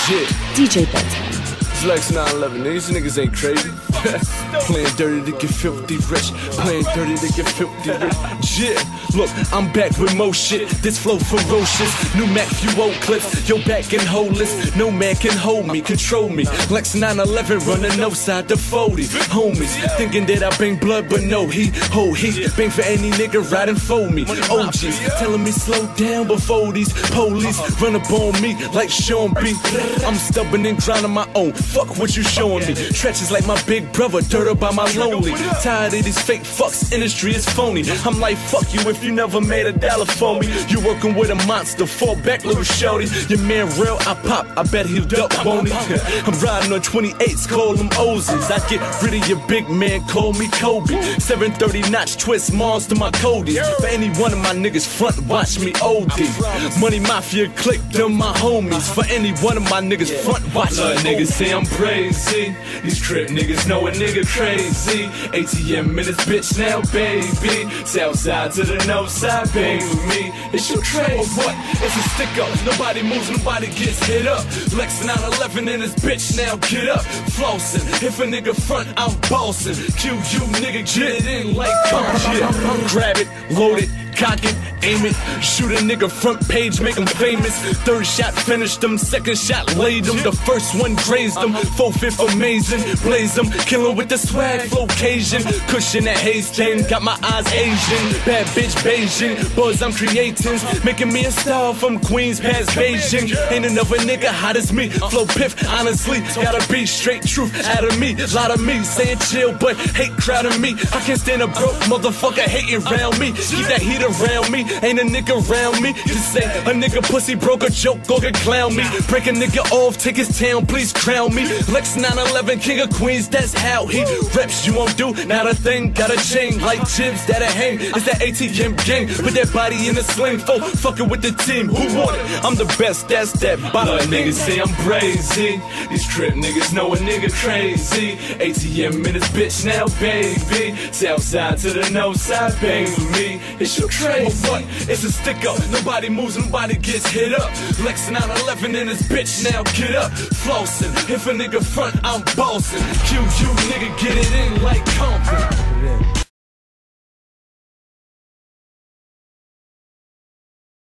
Shit. DJ Bedtime. It's Lex 911. These niggas ain't crazy. Playing dirty to get filthy rich. Playing dirty to get filthy rich. Yeah. Look, I'm back with more shit. This flow ferocious. New Mac, few old clips. Yo, back and holeless. No man can hold me, control me. Lex 911 running no side to 40. Homies thinking that I bang blood, but no, he bang for any nigga riding for me. OGs telling me slow down before these police run up on me like Sean B. I'm stubborn and grinding my own. Fuck what you showing me. Trenches like my big brother, dirt up by my lonely. Tired of these fake fucks, industry is phony. I'm like, fuck you if you never made $1 for me. You working with a monster, fall back little shorty. Your man real, I pop, I bet he'll duck, won't he? I'm riding on 28s, call them Oz's. I get rid of your big man, call me Kobe. 730 notch twist, Mars to my Cody. For any one of my niggas front, watch me OD. Money Mafia click, them my homies. For any one of my niggas front, watch me OD. Niggas say I'm crazy. These crip niggas know a nigga crazy. ATM in this bitch now, baby. Southside to the north side, baby. Me, it's you crazy. Or what? It's a stick up. Nobody moves, nobody gets hit up. Lex 911 in this bitch now, get up. Flossing. If a nigga front, I'm bossing. QU nigga, get it in like come. Grab it, load it, cock it, aim it. Shoot a nigga front page, make him famous. Third shot finished him, second shot laid him. The first one grazed him, 4/5 amazing. Blaze him, kill him with the swag, flow Cajun. Cushion that haze stain, got my eyes Asian. Bad bitch Beijing, buzz I'm creating. Making me a star from Queens past Beijing. Ain't another nigga hot as me, flow piff, honestly. Gotta be straight truth out of me. Lot of me saying chill, but hate crowding me. I can't stand a broke motherfucker hating around me. Keep that heat around me, ain't a nigga around me. Just say a nigga pussy broke a joke, go get clown me. Break a nigga off, take his town, please crown me. Lex 911, king of Queens, that's how he reps. You won't do not a thing, got a chain like jibs that'll hang. It's that ATM gang, put that body in a sling, fucking with the team. Who want it? I'm the best, that's that bottom. Niggas say I'm crazy. These crip niggas know a nigga crazy. ATM in this bitch now, baby. Southside to the north side, baby. Me, it's you crazy. What? It's a stick up. Nobody moves, nobody gets hit up. Lex 911 in this bitch now, get up. Flossing. If a nigga front, I'm bossing. QU nigga, get it in like Compton.